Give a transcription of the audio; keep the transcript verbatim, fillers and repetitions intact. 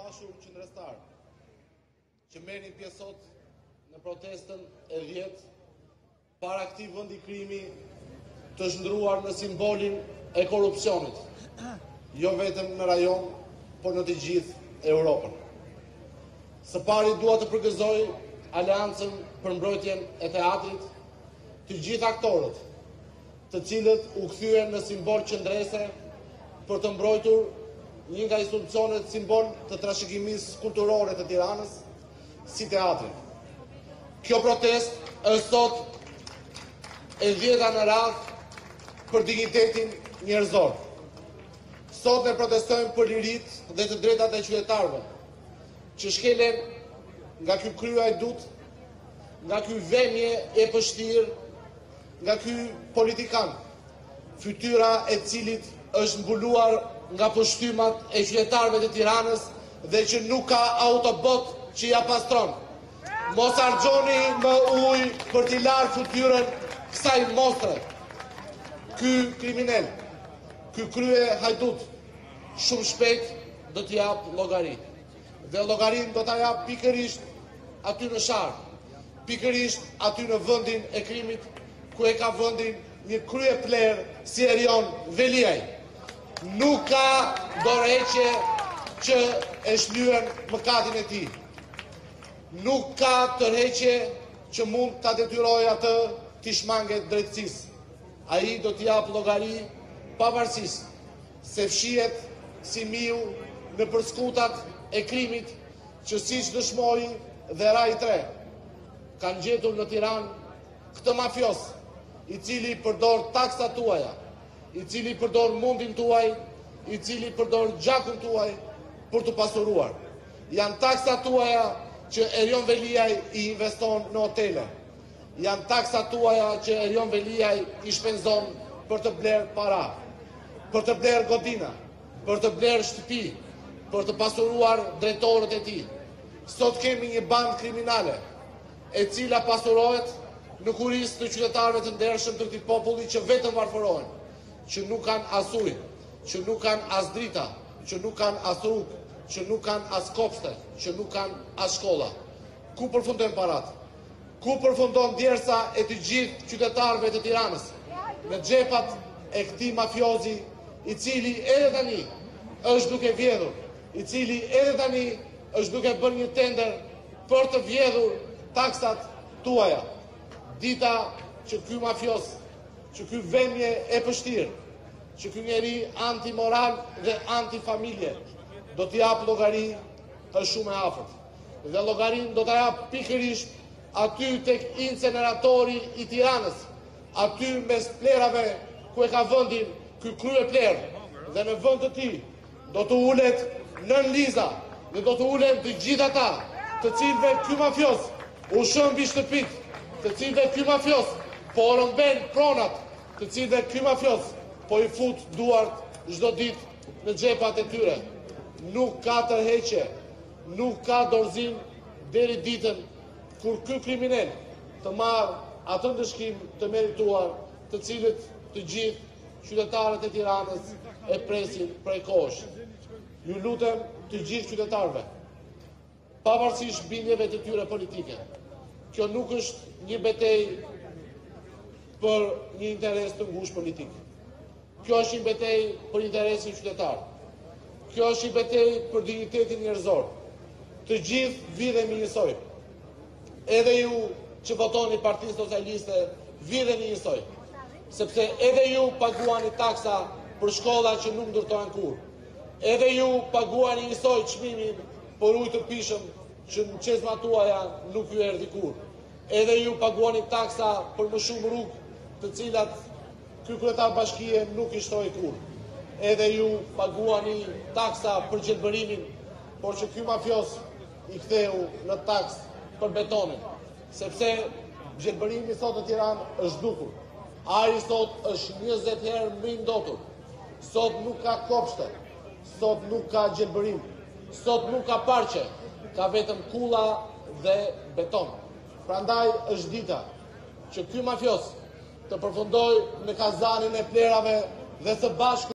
dashur qendrështar që merrnin pjesë sot në protestën e dhjetë para këtij vendi krimi të zhndruar në simbolin e korrupsionit, jo vetëm në rajon, por në të gjithë Europën. Së pari dua të përgëzoj Aleancën për mbrojtjen e teatrit, të gjithë aktorët, të cilët u kthyen në simbol qendrese për të mbrojtur një nga institucionet simbol të trashëgimisë kulturore të Tiranës, si teatri. Kjo protest është sot e dhjeta në radhë për dignitetin njerëzor. Sot ne protestojmë për liritë dhe të drejtat e qytetarëve, që shkelen nga ky krye ajdut, nga ky vëmje e pështirë, nga ky politikan, fytyra e cilit është mbuluar nga pështymat e qytetarëve të Tiranës dhe që nuk ka autobot që ja pastron. Mos harxhoni më ujë për t'i larë fytyrën kësaj mostre. Ky kriminal, ky krye hajdut, shumë shpejt do t'i jap llogari. Dhe llogarin do t'a jap pikërisht aty në Sharë, pikërisht aty në vendin e krimit, ku e ka vendin një krye pler si Erion Veliaj. Nuk ka dorëheqje që e shlyen mëkatin e tij. Nuk ka tërheqje që mund ta detyrojë atë t'i shmanget drejtësisë. Ai do t'i jap llogari pavarësisht se fshihet si miu në përskutat e krimit që siç dëshmoi dhe Rai tre kanë gjetur në Tiranë këtë mafios, i cili përdor taksat tuaja, i cili përdor mundin tuaj, i cili përdor gjakun tuaj për të pasuruar. Janë taksat tuaja që Erion Veliaj i investon në hotele. Janë taksat tuaja që Erion Veliaj i shpenzon për të bler para, për të bler godina, për të bler shtëpi, për të pasuruar drejtorët e tij. Sot kemi një bandë kriminale, e cila pasurohet në kurisë të qytetarëve të ndershëm të këtij populli që vetëm varfërohen, që nuk kanë as ujë, që nuk kanë as drita, që nuk kanë as rrugë, që nuk kanë as kopshte, që nuk kanë as shkolla. Ku përfundojnë parat? Ku përfundon djersa e të gjithë qytetarëve të Tiranës? Në xhepat e këtij mafiozi, i cili edhe tani është duke vjedhur, i cili edhe tani është duke bërë një tender për të vjedhur taksat tuaja. Dita që ky mafios, që ky vëmje e pështirë, që ky njeri antimoral dhe antifamilje do t'i jap llogari është shumë e afërt. Dhe llogarin do t'a jap pikërisht aty tek inceneratori i Tiranës, aty mes plerave ku e ka vendin ky krye pler. Dhe në vend të tij do të ulet nën Liza dhe do të ulen të gjithë ata të cilëve ky mafios u shëmbi shtëpit, të cilëve ky mafios po rëmben pronat, të cilëve ky mafios po i fut duart çdo ditë në xhepat e tyre. Nuk ka tërheqje, nuk ka dorëzim deri ditën kur ky kriminal të marrë atë ndëshkim të merituar, të cilët të gjithë qytetarët e Tiranës e presin prej kohësh. Ju lutem të gjithë qytetarëve, pavarësisht bindjeve të tyre politike, kjo nuk është një betejë për një interes të ngushtë politik. Kjo është një betejë për interesin qytetar. Kjo është një betejë për dignitetin njerëzor. Të gjithë vidhemi njësoj. Edhe ju që votoni Partisë Socialiste vidheni njësoj. Sepse edhe ju paguani taksa për shkolla që nuk ndërtohen kurrë. Edhe ju paguani njësoj çmimin për ujë të pishëm që në çezmat tuaja nuk ju erdhi kurrë. Edhe ju paguani taksa për më shumë rrugë, të cilat ky kryetar bashkie nuk i shtoi kurrë. Edhe ju paguani taksa për gjelbërimin, por që ky mafios i ktheu në taks për betonin, sepse gjelbërimi sot në Tiranë është dukur. Ajri sot është njëzet herë më i ndotur. Sot nuk ka kopshte, sot nuk ka gjelbërim, sot nuk ka parqe, ka vetëm kulla dhe beton. Prandaj është dita që ky mafios të përfundoj në kazanin e plerave dhe së bashku